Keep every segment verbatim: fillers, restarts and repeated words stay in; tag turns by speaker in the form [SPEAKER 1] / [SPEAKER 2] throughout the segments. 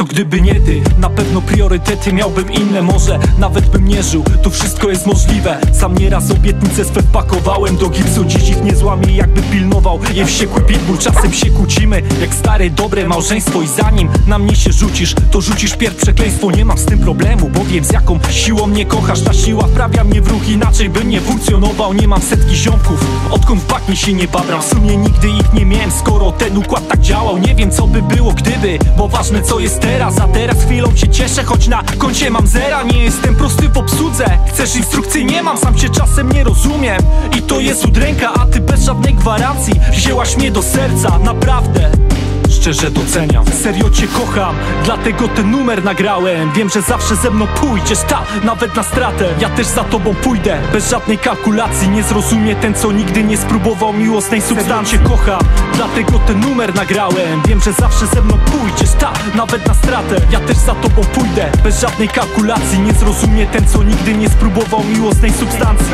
[SPEAKER 1] co gdyby nie ty? Na pewno priorytety miałbym inne, może nawet bym nie żył. To wszystko jest możliwe. Sam nieraz obietnice swe wpakowałem do gipsu. Dziś ich nie złamie, jakby pilnował je wściekły pitbull. Czasem się kłócimy jak stare dobre małżeństwo i zanim na mnie się rzucisz, to rzucisz pierw przekleństwo. Nie mam z tym problemu, bo wiem z jaką siłą mnie kochasz. Ta siła wprawia mnie w ruch, inaczej bym nie funkcjonował. Nie mam setki ziomków, odkąd w baknie się nie babram. W sumie nigdy ich nie miałem, skoro ten układ tak działał. Nie wiem co by było gdyby, bo ważne co jest teraz. A teraz chwilą się cieszę, choć na koncie mam zera. Nie jestem prosty w obsłudze, chcesz instrukcji? Nie mam, sam się czasem nie rozumiem. I to jest udręka, a ty bez żadnej gwarancji wzięłaś mnie do serca, naprawdę szczerze doceniam. Serio cię kocham, dlatego ten numer nagrałem. Wiem, że zawsze ze mną pójdziesz, ta, nawet na stratę. Ja też za tobą pójdę, bez żadnej kalkulacji. Nie zrozumie ten, co nigdy nie spróbował miłosnej substancji. Cię kocham, dlatego ten numer nagrałem. Wiem, że zawsze ze mną pójdziesz, ta, nawet na stratę. Ja też za tobą pójdę, bez żadnej kalkulacji. Nie zrozumie ten, co nigdy nie spróbował miłosnej substancji.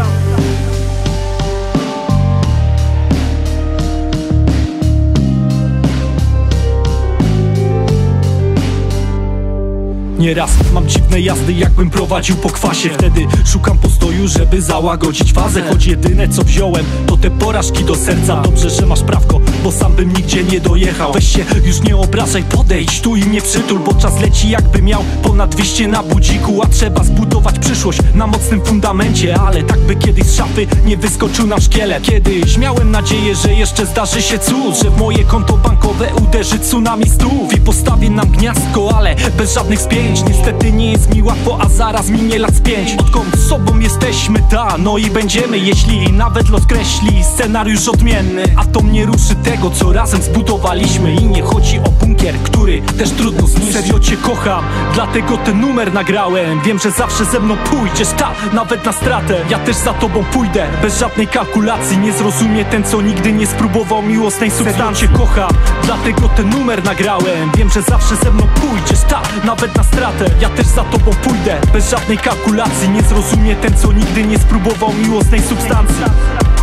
[SPEAKER 1] Nieraz mam dziwne jazdy, jakbym prowadził po kwasie. Wtedy szukam postoju, żeby załagodzić fazę. Choć jedyne co wziąłem, to te porażki do serca. Dobrze, że masz prawko, bo sam bym nigdzie nie dojechał. Weź się już nie obrażaj, podejdź tu i mnie przytul, bo czas leci jakby miał ponad dwieście na budziku. A trzeba zbudować przyszłość na mocnym fundamencie. Ale tak by kiedyś z szafy nie wyskoczył nam szkielet. Kiedyś miałem nadzieję, że jeszcze zdarzy się cud, że w moje konto bankowe uderzy tsunami stów i postawi nam gniazdko, ale bez żadnych spięć. Niestety nie jest mi łatwo, a zaraz minie lat z pięć. Odkąd sobą jesteśmy, ta, no i będziemy, jeśli nawet los kreśli scenariusz odmienny. A to mnie ruszy tego, co razem zbudowaliśmy. I nie chodzi o bunkier, który też trudno zniszczyć. Serio cię kocham, dlatego ten numer nagrałem. Wiem, że zawsze ze mną pójdziesz, ta, nawet na stratę. Ja też za tobą pójdę, bez żadnej kalkulacji. Nie zrozumie ten, co nigdy nie spróbował miłosnej substancji. Serio cię kocham, dlatego ten numer nagrałem. Wiem, że zawsze ze mną pójdziesz, ta, nawet na stratę. Ja też za tobą pójdę, bez żadnej kalkulacji. Nie zrozumie ten, co nigdy nie spróbował miłosnej substancji.